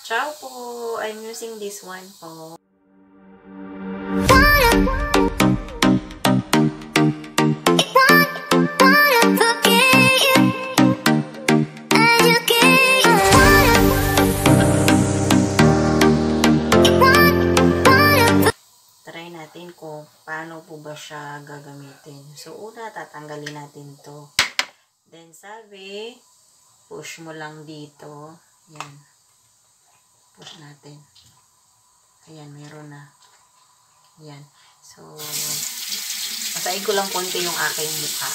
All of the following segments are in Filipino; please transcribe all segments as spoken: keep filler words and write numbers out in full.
Ciao po! I'm using this one po. Try natin kung paano po ba siya gagamitin. So, una, tatanggalin natin to. Then, sabi, push mo lang dito. Yan. Push natin. Ayan, meron na. Ayan. So, masahin ko lang konti yung aking mukha.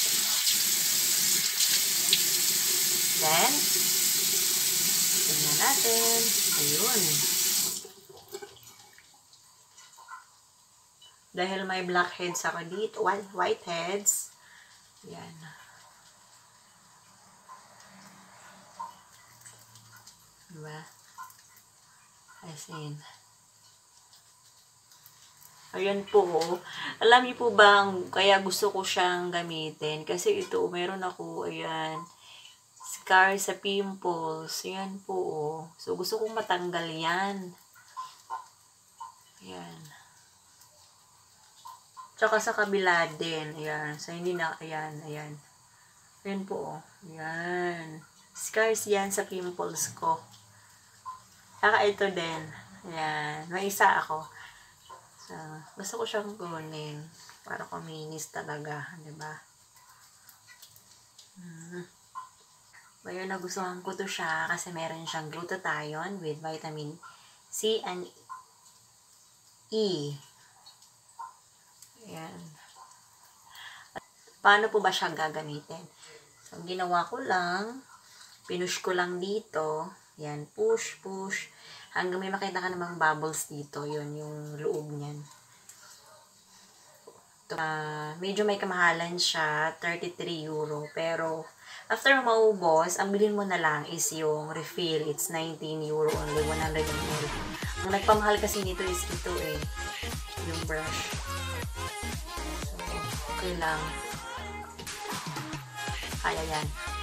Then, tingnan natin. Ayun. Dahil may blackheads ako dito, white, whiteheads. Ayan. Diba? As in. Ayan po. Alam niyo po bang, kaya gusto ko siyang gamitin. Kasi ito, meron ako, ayan, scar sa pimples. Ayan po. So, gusto kong matanggal yan. Ayan. Tsaka sa kabila din. Ayan. So, hindi na, ayan, ayan. Ayan po. Ayan. Scars yan sa pimples ko. Saka ito din. Ayan. May isa ako. So, gusto ko siyang kunin. Para kuminis talaga. Diba? Hmm. Ngayon, nagustuhan ko to siya kasi meron siyang glutathione with vitamin C and E. Ayan. Paano po ba siya gagamitin? So, ang ginawa ko lang, pinush ko lang dito. Yan, push, push. Hanggang may makita ka namang bubbles dito. Yun, yung loob niyan. Uh, medyo may kamahalan siya, thirty-three euro. Pero, after maubos, ang bilhin mo na lang is yung refill. It's nineteen euro only, one hundred milliliters. Ang nagpamahal kasi nito is ito eh. Yung brush. So, okay lang. Kaya yan.